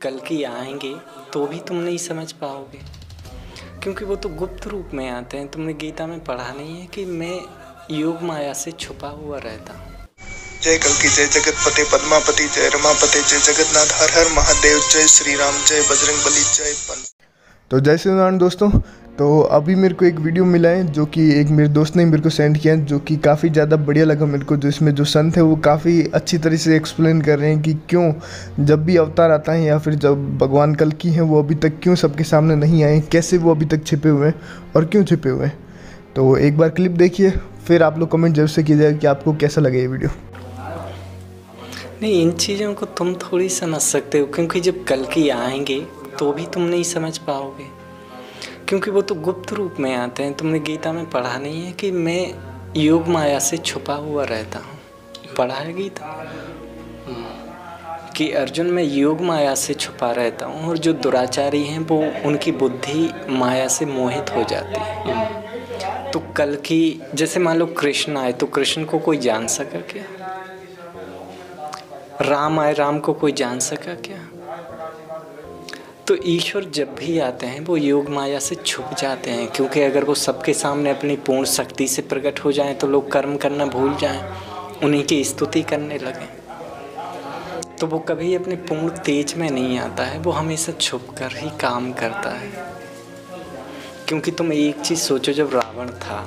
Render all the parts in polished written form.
कल की आएंगे तो भी तुम नहीं समझ पाओगे, क्योंकि वो तो गुप्त रूप में आते हैं। तुमने गीता में पढ़ा नहीं है कि मैं योग माया से छुपा हुआ रहता हूँ। जय कल्कि, जय जगतपते पद्मापति, जय रमापते, जय जगन्नाथ, हर हर महादेव, जय श्री राम, जय बजरंग बली, जय पंत। तो जय श्री राम दोस्तों। तो अभी मेरे को एक वीडियो मिला है जो कि एक मेरे दोस्त ने मेरे को सेंड किया है, जो कि काफ़ी ज़्यादा बढ़िया लगा मेरे को। जो इसमें जो संत है वो काफ़ी अच्छी तरह से एक्सप्लेन कर रहे हैं कि क्यों जब भी अवतार आता है या फिर जब भगवान कल्कि हैं वो अभी तक क्यों सबके सामने नहीं आए, कैसे वो अभी तक छिपे हुए हैं और क्यों छिपे हुए हैं। तो एक बार क्लिप देखिए, फिर आप लोग कमेंट जरूर से कीजिएगा कि आपको कैसा लगे ये वीडियो। नहीं, इन चीज़ों को तुम थोड़ी समझ सकते हो, क्योंकि जब कल्कि आएंगे तो भी तुम नहीं समझ पाओगे, क्योंकि वो तो गुप्त रूप में आते हैं। तुमने गीता में पढ़ा नहीं है कि मैं योग माया से छुपा हुआ रहता हूँ। पढ़ा है गीता कि अर्जुन मैं योग माया से छुपा रहता हूँ, और जो दुराचारी हैं वो उनकी बुद्धि माया से मोहित हो जाती है। तो कल्कि जैसे मान लो कृष्ण आए तो कृष्ण को कोई जान सका क्या? राम आए, राम को कोई जान सका क्या? तो ईश्वर जब भी आते हैं वो योग माया से छुप जाते हैं, क्योंकि अगर वो सबके सामने अपनी पूर्ण शक्ति से प्रकट हो जाएं तो लोग कर्म करना भूल जाएं, उन्हीं की स्तुति करने लगें। तो वो कभी अपने पूर्ण तेज में नहीं आता है, वो हमेशा छुप कर ही काम करता है। क्योंकि तुम एक चीज़ सोचो, जब रावण था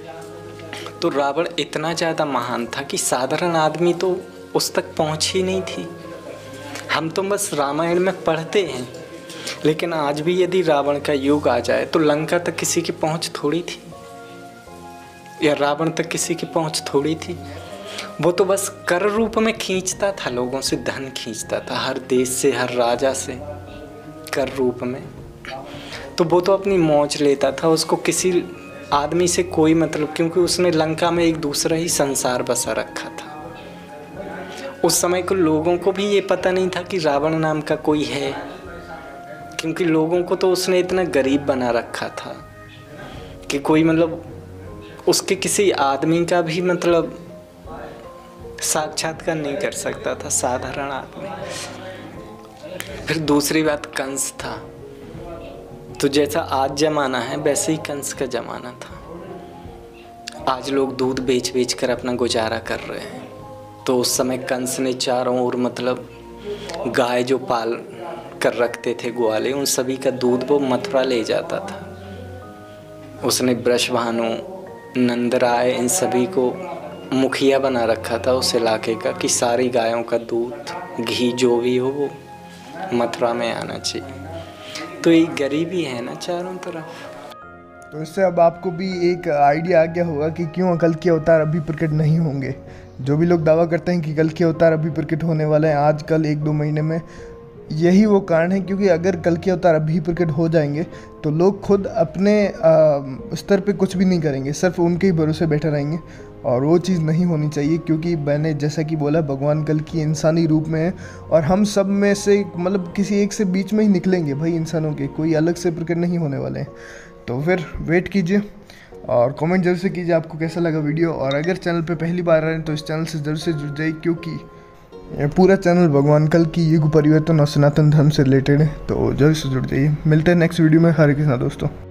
तो रावण इतना ज़्यादा महान था कि साधारण आदमी तो उस तक पहुँच ही नहीं थी। हम तो बस रामायण में पढ़ते हैं, लेकिन आज भी यदि रावण का युग आ जाए तो लंका तक किसी की पहुंच थोड़ी थी, या रावण तक किसी की पहुंच थोड़ी थी। वो तो बस कर रूप में खींचता था, लोगों से धन खींचता था, हर देश से, हर राजा से कर रूप में। तो वो तो अपनी मौज लेता था, उसको किसी आदमी से कोई मतलब, क्योंकि उसने लंका में एक दूसरा ही संसार बसा रखा था। उस समय को लोगों को भी ये पता नहीं था कि रावण नाम का कोई है, क्योंकि लोगों को तो उसने इतना गरीब बना रखा था कि कोई मतलब उसके किसी आदमी का भी मतलब साक्षात्कार नहीं कर सकता था, साधारण आदमी। फिर दूसरी बात, कंस था। तो जैसा आज जमाना है वैसे ही कंस का जमाना था। आज लोग दूध बेच बेच कर अपना गुजारा कर रहे हैं, तो उस समय कंस ने चारों ओर मतलब गाय जो पाल कर रखते थे ग्वाले, उन सभी का दूध वो मथुरा ले जाता था। उसने वृषभानु, नंदराय, इन सभी को मुखिया बना रखा था उस इलाके का कि सारी गायों का दूध, घी जो भी हो वो मथुरा में आना चाहिए। तो ये गरीबी है ना चारों तरफ। तो इससे अब आपको भी एक आइडिया आ गया होगा कि क्यों कल्कि अवतार अभी प्रकट नहीं होंगे। जो भी लोग दावा करते हैं कि कल्कि अवतार अभी प्रकट होने वाले हैं आज, कल, 1-2 महीने में, यही वो कारण है। क्योंकि अगर कल्कि अवतार अभी प्रकट हो जाएंगे तो लोग खुद अपने स्तर पे कुछ भी नहीं करेंगे, सिर्फ उनके ही भरोसे बैठे रहेंगे, और वो चीज़ नहीं होनी चाहिए। क्योंकि मैंने जैसा कि बोला, भगवान कल्कि इंसानी रूप में है, और हम सब में से मतलब किसी एक से बीच में ही निकलेंगे भाई, इंसानों के, कोई अलग से प्रकट नहीं होने वाले हैं। तो फिर वेट कीजिए और कमेंट जरूर से कीजिए आपको कैसा लगा वीडियो। और अगर चैनल पे पहली बार आ रहे हैं तो इस चैनल से जरूर से जुड़ जाइए, क्योंकि ये पूरा चैनल भगवान कल्कि, युग परिवर्तन और सनातन धर्म से रिलेटेड है। तो जरूर से जुड़ जाइए। मिलते हैं नेक्स्ट वीडियो में। हरे कृष्णा दोस्तों।